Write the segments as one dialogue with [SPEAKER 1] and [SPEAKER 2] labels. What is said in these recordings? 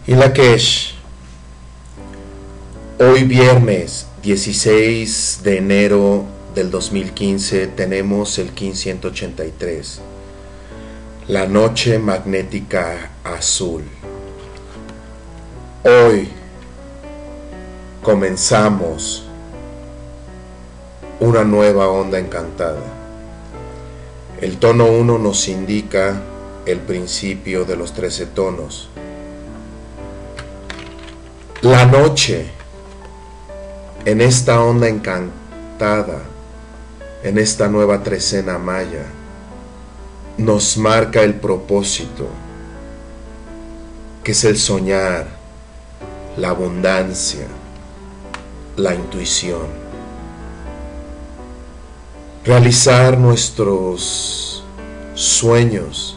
[SPEAKER 1] Y Lakesh, hoy viernes 16 de enero del 2015 tenemos el 1583, la noche magnética azul. Hoy comenzamos una nueva onda encantada. El tono 1 nos indica el principio de los 13 tonos. La noche, en esta onda encantada, en esta nueva trecena maya, nos marca el propósito, que es el soñar, la abundancia, la intuición. Realizar nuestros sueños,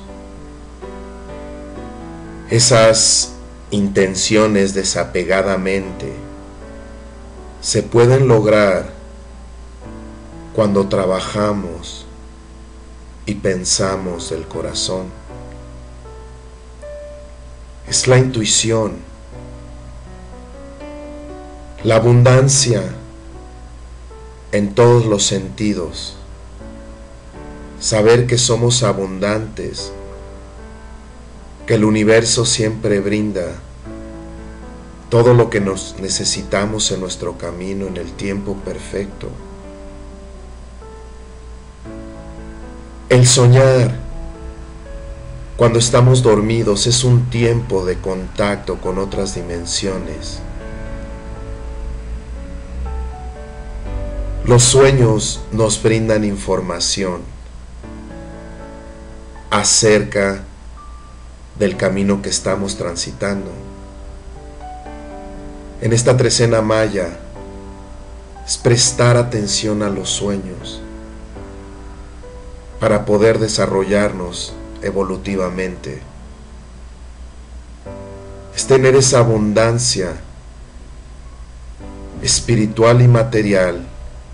[SPEAKER 1] esas intenciones desapegadamente, se pueden lograr cuando trabajamos y pensamos del corazón. Es la intuición, la abundancia en todos los sentidos, saber que somos abundantes, que el universo siempre brinda todo lo que nos necesitamos en nuestro camino en el tiempo perfecto. El soñar cuando estamos dormidos es un tiempo de contacto con otras dimensiones. Los sueños nos brindan información acerca del camino que estamos transitando. En esta trecena maya es prestar atención a los sueños para poder desarrollarnos evolutivamente. Es tener esa abundancia espiritual y material,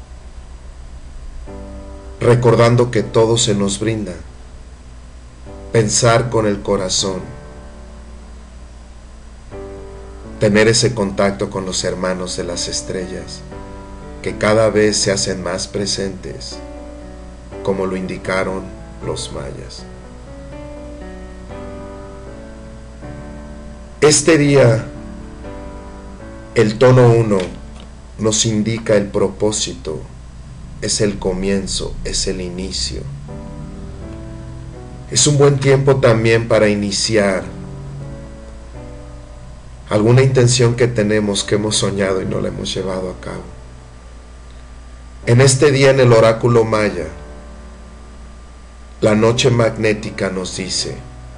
[SPEAKER 1] recordando que todo se nos brinda. Pensar con el corazón, tener ese contacto con los hermanos de las estrellas, que cada vez se hacen más presentes, como lo indicaron los mayas. Este día, el tono 1 nos indica el propósito, es el comienzo, es el inicio. Es un buen tiempo también para iniciar alguna intención que tenemos, que hemos soñado y no la hemos llevado a cabo. En este día, en el oráculo maya, la noche magnética nos dice: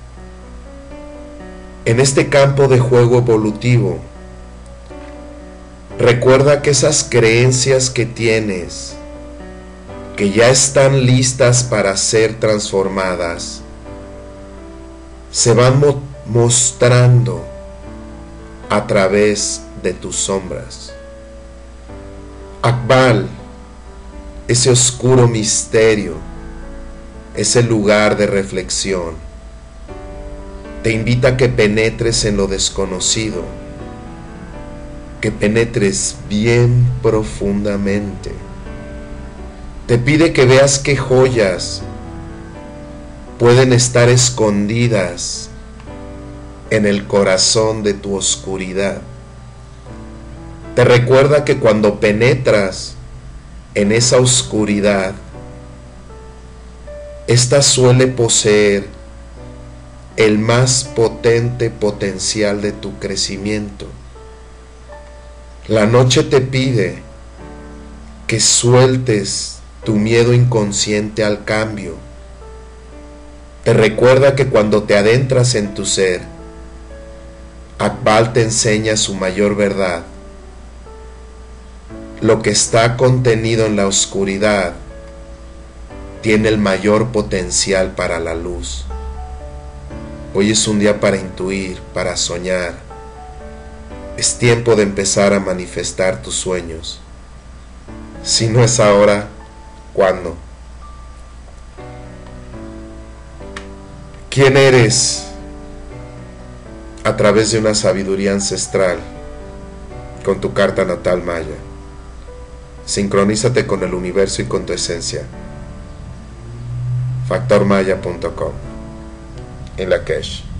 [SPEAKER 1] en este campo de juego evolutivo, recuerda que esas creencias que tienes, que ya están listas para ser transformadas, se van mostrando a través de tus sombras. Akbal, ese oscuro misterio, ese lugar de reflexión, te invita a que penetres en lo desconocido, que penetres bien profundamente. Te pide que veas qué joyas pueden estar escondidas en el corazón de tu oscuridad. Te recuerda que cuando penetras en esa oscuridad, esta suele poseer el más potente potencial de tu crecimiento. La noche te pide que sueltes tu miedo inconsciente al cambio. Te recuerda que cuando te adentras en tu ser, Akbal te enseña su mayor verdad. Lo que está contenido en la oscuridad tiene el mayor potencial para la luz. Hoy es un día para intuir, para soñar. Es tiempo de empezar a manifestar tus sueños. Si no es ahora, ¿cuándo? ¿Quién eres? a través de una sabiduría ancestral con tu carta natal maya. Sincronízate con el universo y con tu esencia. factormaya.com en Lakesh.